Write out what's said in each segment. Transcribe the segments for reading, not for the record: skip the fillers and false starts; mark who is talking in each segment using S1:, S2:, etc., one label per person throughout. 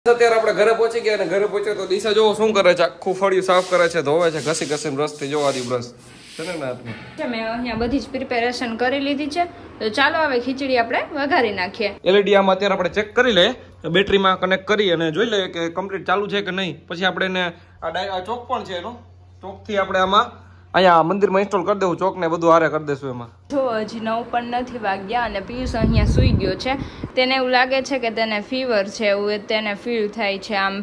S1: અત્યારે આપણે ઘરે પહોંચી ગયા અને ઘરે પહોંચ્યા તો દિશા જો શું કરે છે, આખું ફળિયું સાફ કરે છે, ધોવે છે, ઘસી ઘસીને બ્રશથી જોવા દી બ્રશ છે ને હાથમાં. મેં અહીંયા બધી જ પ્રિપેરેશન કરી લીધી છે, તો ચાલો હવે ખીચડી આપણે વઘારી નાખીએ. એલઈડી આમાં અત્યારે આપણે ચેક કરી લઈએ, બેટરીમાં કનેક્ટ કરી અને જોઈ લઈએ કે કમ્પ્લીટ ચાલુ છે કે નહીં. પછી આપણે એને આ ચોક પણ છે એનો, ચોકથી આપણે આમાં અહીંયા મંદિરમાં ઇન્સ્ટોલ કરી દેવું, ચોક ને બધું હારે કરી દેશું એમાં. જો હજી 9 પણ નથી વાગ્યા અને પિયુષ અહીંયા સૂઈ ગયો છે. તેને એવું લાગે છે કે તેને ફીવર છે, એવું તેને ફીલ થાય છે. આમ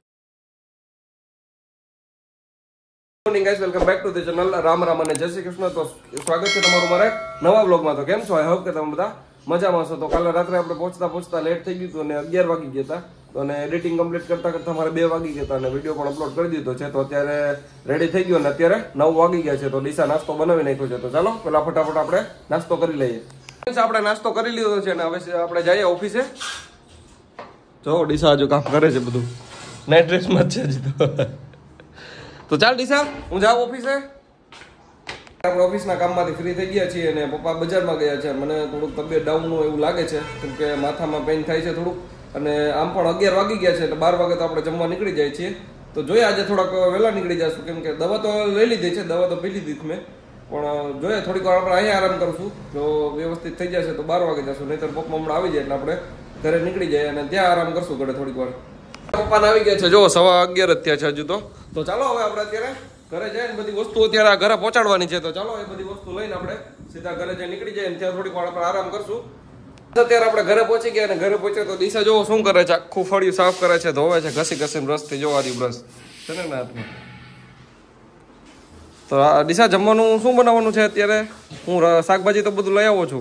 S1: morning guys, welcome back to the channel. Ram Ram અને જય શ્રી કૃષ્ણ. તો સ્વાગત છે તમારું મારા નવા બ્લોગમાં. તો કેમ છો? આઈ હોપ કે તમે બધા મજામાં છો. તો કાલે રાત્રે આપણે પહોંચતા લેટ થઈ ગયું હતું અને 11 વાગી ગયા હતા. તો અને એડિટિંગ કમ્પ્લીટ કરતા મારે 2 વાગી ગયા હતા અને વિડીયો પણ અપલોડ કરી દીધો છે. તો અત્યારે રેડી થઈ ગયો અને અત્યારે 9 વાગી ગયા છે. તો દિશા નાસ્તો બનાવી નાખ્યો છે. તો ચાલો પેલા ફટાફટ આપણે નાસ્તો કરી લઈએ. આપણે નાસ્તો કરી લીધો છે અને હવે આપણે જઈએ ઓફિસે. જો દિશા હજુ કામ કરે છે, બધું નાઇટ ડ્રેસમાં જ છે હજી તો ચાલ દિશા, હું જાઉં ઓફિસે. આપણે ઓફિસના કામમાંથી ફ્રી થઈ ગયા છીએ અને પપ્પા બજારમાં ગયા છે. મને થોડુંક તબિયત ડાઉનનું એવું લાગે છે, કેમ કે માથામાં પેઇન થાય છે થોડુંક. અને આમ પણ 11 વાગી ગયા છે એટલે 12 વાગે તો આપણે જમવા નીકળી જાય છીએ. તો જોઈએ આજે થોડાક વહેલા નીકળી જશું, કેમ કે દવા તો લઈ લીધી છે, દવા તો પી લીધી મેં. પણ જોઈએ થોડીક વાર આપણે અહીંયા આરામ કરશું. જો વ્યવસ્થિત થઈ જશે તો 12 વાગે જશું, નહીંતર પપ્પા હમણાં આવી જાય એટલે આપણે ઘરે નીકળી જાય અને ત્યાં આરામ કરશું ઘરે થોડીક વાર. પપ્પાને આવી ગયા છે, જો 11:15 જ થયા છે હજુ તો ચાલો હવે આપણે અત્યારે ઘરે જઈને બધી વસ્તુ અત્યારે ઘરે પહોંચાડવાની છે. તો ચાલો એ બધી વસ્તુ લઈને આપણે સીધા ઘરે જઈને નીકળી જાય અને ત્યાં થોડીક વાર આપણે આરામ કરશું. અત્યારે આપણે ઘરે પહોંચી ગયા અને ઘરે પહોંચ્યા તો દિશા જો શું કરે છે, આખું ફળિયું સાફ કરે છે, ધોવે છે, ઘસી ઘસીને બ્રશથી જોવા દી બ્રશ છે ને હાથમાં. તો દિશા જમવાનું શું બનાવવાનું છે અત્યારે? હું શાકભાજી તો બધું લઈ આવો છું.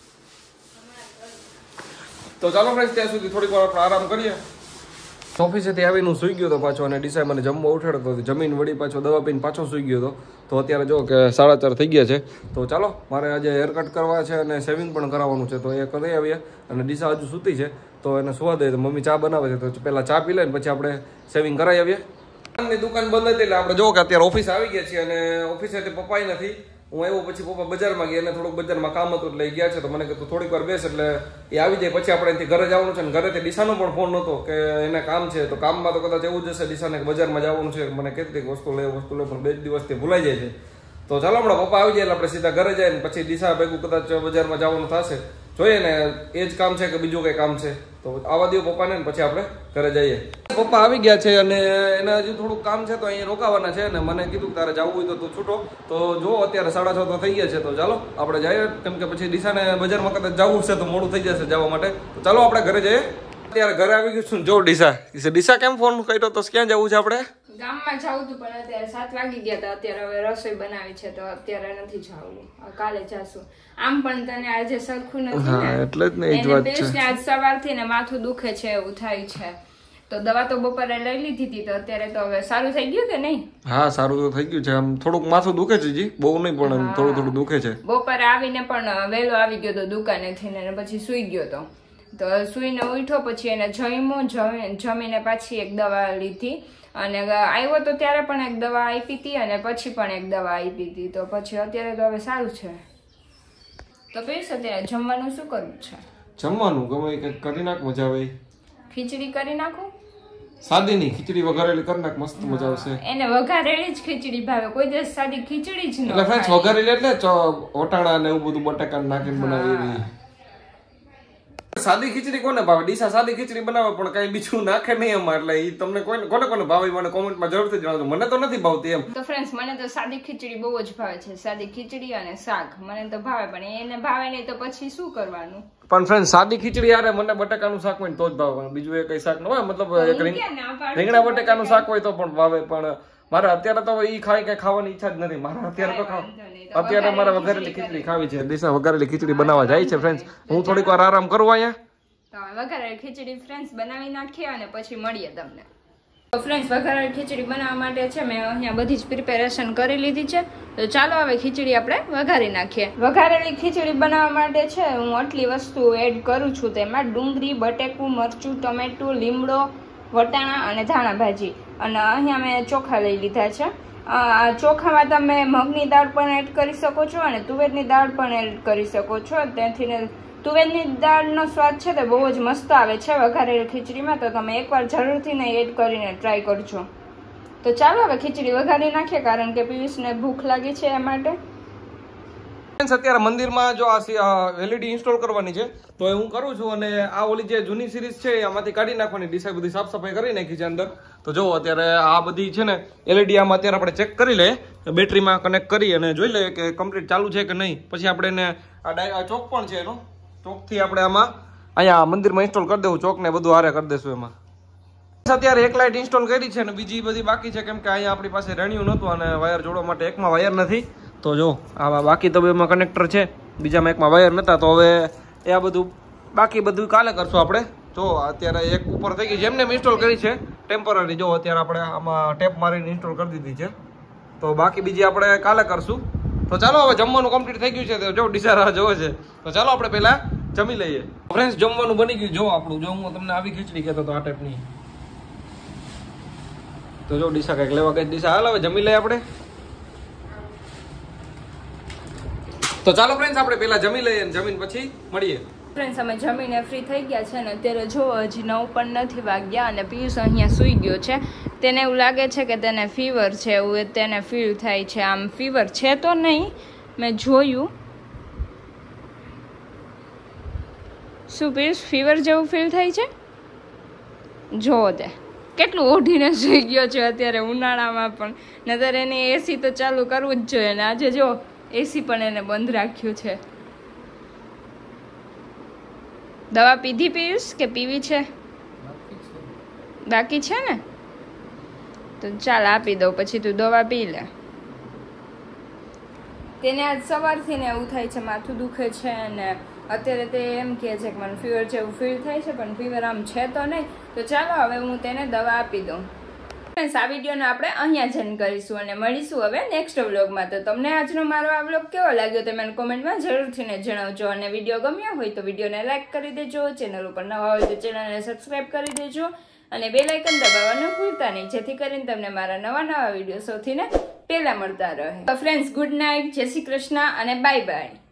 S1: તો ચાલો ફ્રેન્ડ્સ ત્યાં સુધી થોડીક વાર આપણે આરામ કરીએ. ઓફિસેથી આવીને હું સૂઈ ગયો હતો પાછો અને દિશા મને જમવા ઉઠાડતો હતો. જમીન વળી પાછો દવા પીને પાછો સૂઈ ગયો હતો. તો અત્યારે જો કે 4:30 થઈ ગયા છે. તો ચાલો મારે આજે હેર કટ કરવા છે અને શેવિંગ પણ કરાવવાનું છે, તો એ કરી આવીએ. અને દિશા હજુ સૂતી છે તો એને સુવા દઈએ. તો મમ્મી ચા બનાવે છે, તો પહેલાં ચા પી લે ને પછી આપણે શેવિંગ કરાવી આવીએ. ની દુકાન બંધ હતી એટલે આપણે જો કે અત્યારે ઓફિસ આવી ગયા છીએ અને ઓફિસેથી પપ્પાય નથી. હું આવ્યો પછી પપ્પા બજારમાં ગયા, એને થોડુંક બજારમાં કામ હતું એટલે ગયા છે. તો મને કીધું થોડીક વાર બેસ એટલે એ આવી જાય પછી આપણે અહીંથી ઘરે જવાનું છે. અને ઘરેથી દિશાનો પણ ફોન નહોતો કે એને કામ છે. તો કામમાં તો કદાચ એવું જ હશે દિશાને કે બજારમાં જવાનું છે. મને કહેતી વસ્તુ લે પણ 2 દિવસથી ભૂલાઈ જાય છે. તો ચાલો હમણાં પપ્પા આવી જાય એટલે આપણે સીધા ઘરે જાય ને પછી દિશા ભેગું કદાચ બજારમાં જવાનું થશે. જોઈએ ને એ જ કામ છે કે બીજું કંઈ કામ છે. તો આવા દો પપ્પાને ને પછી આપણે ઘરે જઈએ. પપ્પા આવી ગયા છે અને એને હજી થોડુંક કામ છે તો અહીંયા રોકાવાના છે. અને મને કીધું તારે જવું હોય તો તું છૂટો. તો જો અત્યારે 6:30 તો થઈ ગયા છે. તો ચાલો આપણે જઈએ, કેમ કે પછી દિશાને બજારમાં કદાચ જવું છે તો મોડું થઈ જશે જવા માટે. તો ચાલો આપણે ઘરે જઈએ. અત્યારે ઘરે આવી ગયું છું. જો દિશા કેમ ફોન કર્યો તો ક્યાં જવું છે આપણે? ગામમાં જાવું હતું પણ અત્યારે 7 વાગી ગયા હતા. અત્યારે હવે રસોઈ બનાવી છે તો અત્યારે નથી જવું, કાલે જાશું. આમ પણ તને આજે સરખું નથી ને એટલે જ ને એ જ વાત છે. આજ સવારથી ને માથું દુખે છે એવું થાય છે. તો દવા તો બપોરે લઈ લીધી હતી. તો અત્યારે તો હવે સારું થઈ ગયું કે નહીં? હા સારું તો થઈ ગયું છે. આમ થોડુંક માથું દુખે છે જી, બહુ નહીં પણ થોડું દુખે છે. બપોરે આવીને પણ વહેલો આવી ગયો તો દુકાનેથી ને પછી સૂઈ ગયો તો. તો સૂઈને ઉઠ્યો પછી એને જમીને પાછી એક દવા લીધી અને આવ્યો તો ત્યારે પણ એક દવા આપી હતી અને પછી પણ એક દવા આપી હતી. તો પછી અત્યારે તો હવે સારું છે. તો પછી અત્યારે જમવાનું શું કરવું છે? જમવાનું ગમે કંઈક કરી નાખ, મજા આવે. ખીચડી કરી નાખું? સાદી નહીં, ખીચડી વઘારેલી કરી નાખ, મસ્ત મજા આવશે. એને વઘારેલી જ ખીચડી ભાવે, કોઈ દિવસ સાદી ખીચડી જ ન. એટલે ફ્રેન્ડ્સ વઘારેલી એટલે વટાણા ને એવું બધું બટાકા નાખીને બનાવી. સાદી ખીચડી કોને ભાવે? દિશા સાદી ખીચડી બનાવે પણ કઈ બીજું નાખે નહીં એમાં. એટલે એ તમને કોને ભાવે મને કોમેન્ટમાં જરૂરથી જણાવજો. મને તો નથી ભાવતી એમ. તો ફ્રેન્ડ્સ મને તો સાદી ખીચડી બહુ જ ભાવે છે. સાદી ખીચડી અને શાક મને તો ભાવે, પણ એને ભાવે નહીં તો પછી શું કરવાનું? પણ ફ્રેન્ડ સાદી ખીચડી યાર મને બટાકાનું શાક હોય તો જ ભાવે, બીજું એ કઈ શાક ન હોય. મતલબ રીંગણા બટાકાનું શાક હોય તો પણ ભાવે. પણ મારે અત્યારે તો ઈ કઈ ખાવાની ઈચ્છા જ નથી. મારે અત્યારે મારે વઘારેલી ખીચડી ખાવી છે. દિશા વઘારેલી ખીચડી બનાવવા જાય છે ફ્રેન્ડ્સ. હું થોડીક વાર આરામ કરું અહીંયા. વઘારેલી ખીચડી ફ્રેન્ડ્સ બનાવી નાખીએ અને પછી મળીએ તમને. તો ફ્રેન્ડ્સ વઘારેલી ખીચડી બનાવવા માટે છે મેં અહીંયા બધી જ પ્રિપેરેશન કરી લીધી છે. તો ચાલો હવે ખીચડી આપણે વઘારી નાખીએ. વઘારેલી ખીચડી બનાવવા માટે છે હું આટલી વસ્તુ એડ કરું છું. તેમાં ડુંગળી, બટેકું, મરચું, ટમેટું, લીમડો, વટાણા અને ધાણા ભાજી. અને અહીંયા મેં ચોખા લઈ લીધા છે. ચોખામાં તમે મગની દાળ પણ એડ કરી શકો છો અને તુવેરની દાળ પણ એડ કરી શકો છો. તેથી
S2: તુવેરની દાળનો સ્વાદ છે તે બહુ જ મસ્ત આવે છે વઘારેલી ખીચડીમાં, તો તમે એકવાર જરૂરથી ને એડ કરીને ટ્રાય કરજો. તો ચાલો હવે ખીચડી વઘારી નાખીએ, કારણ કે પિયુષને ભૂખ લાગી છે એ માટે.
S1: અત્યારે મંદિરમાં જો આ LED ઇન્સ્ટોલ કરવાની છે, તો હું કરું છું. અને આ ઓલી જે જૂની સિરીઝ છે આમાંથી કાઢી નાખવાની, ડીસાઈ બધી સાફ સફાઈ કરી નાખી છે અંદર. તો જો અત્યારે આ બધી છે ને LED આમાં અત્યારે આપણે ચેક કરી લઈએ, બેટરીમાં કનેક્ટ કરી અને જોઈ લઈએ કે કમ્પ્લીટ ચાલુ છે કે નહીં. પછી આપણે એને આ ચોક પણ છે એનો, ચોકથી આપણે આમાં અહીંયા મંદિરમાં ઇન્સ્ટોલ કરી દેવું, ચોક ને બધું હારે કરી દેશું એમાં. અત્યારે એક લાઇટ ઇન્સ્ટોલ કરી છે અને બીજી બધી બાકી છે, કેમ કે અહીંયા આપણી પાસે રેણ્યું નહોતું અને વાયર જોડવા માટે એકમાં વાયર નથી. તો જો આમાં બાકી તો બેમાં કનેક્ટર છે, બીજામાં એકમાં વાયર નહોતા. તો હવે એ આ બધું બાકી બધું કાલે કરશું આપણે. જો અત્યારે એક ઉપર થઈ ગઈ છે, એમને ઇન્સ્ટોલ કરી છે ટેમ્પરરી. જો અત્યારે આપણે આમાં ટેપ મારીને ઇન્સ્ટોલ કરી દીધી છે, તો બાકી બીજી આપણે કાલે કરશું. તો ચાલો હવે જમવાનું કમ્પ્લીટ થઈ ગયું છે, તો જો ડીસા જોવે છે, તો ચાલો આપણે પહેલા જમી લઈએ. ફ્રેન્ડ્સ જમવાનું બની ગયું. જો આપણું જો હું તમને આવી ખીચડી કહેતો હતો આ ટાઈપની, તો જો ડીસા કંઈક લેવા ગઈ. ડીસા હાલ હવે જમી લઈએ આપણે. તો ચાલો ફ્રેન્ડ્સ આપણે પહેલા જમી લઈએ અને જમીન પછી મળીએ.
S2: ફ્રેન્ડ્સ અમે જમીને ફ્રી થઈ ગયા છે ને અત્યારે જો હજી 9 પણ નથી વાગ્યા અને પિયુષ અહીંયા સૂઈ ગયો છે. તેને એવું લાગે છે કે તેને ફીવર છે, એવું તેને ફીલ થાય છે. આમ ફીવર છે તો નહીં, મેં જોયું. શું પિયુષ ફીવર જેવું ફીલ થાય છે? જો તે કેટલું ઓઢીને સૂઈ ગયો છે અત્યારે ઉનાળામાં પણ, નતર એને એસી તો ચાલુ કરવું જ જોઈએ. ને આજે જો એસી પણ એને બંધ રાખ્યું છે. દવા પીધી પિયુષ કે પીવી છે? બાકી છે ને, તો ચાલ આપી દઉં, પછી તું દવા પી લે. તેને આજ સવારથી ને એવું થાય છે, માથું દુખે છે અને અત્યારે તે એમ કહે છે કે મને ફીવર છે એવું ફીલ થાય છે, પણ ફીવર આમ છે તો નહીં. તો ચાલો હવે હું તેને દવા આપી દઉં. ફ્રેન્ડ્સ આ વિડીયોને આપણે અહીંયા જ એન્ડ કરીશું અને મળીશું હવે નેક્સ્ટ વ્લોગમાં. તો તમને આજનો મારો આ વ્લોગ કેવો લાગ્યો તે મને કોમેન્ટમાં જરૂરથી ને જણાવજો. અને વિડીયો ગમ્યો હોય તો વિડીયોને લાઈક કરી દેજો, ચેનલ ઉપર નવા હોય તો ચેનલને સબસ્ક્રાઈબ કરી દેજો અને બેલ આઇકન દબાવવાનું ભૂલતા નહીં, જેથી કરીને તમને મારા નવા વિડીયો સૌથી ને પહેલા મળતા રહે. તો ફ્રેન્ડ્સ ગુડ નાઇટ, જય શ્રી કૃષ્ણ અને બાય બાય.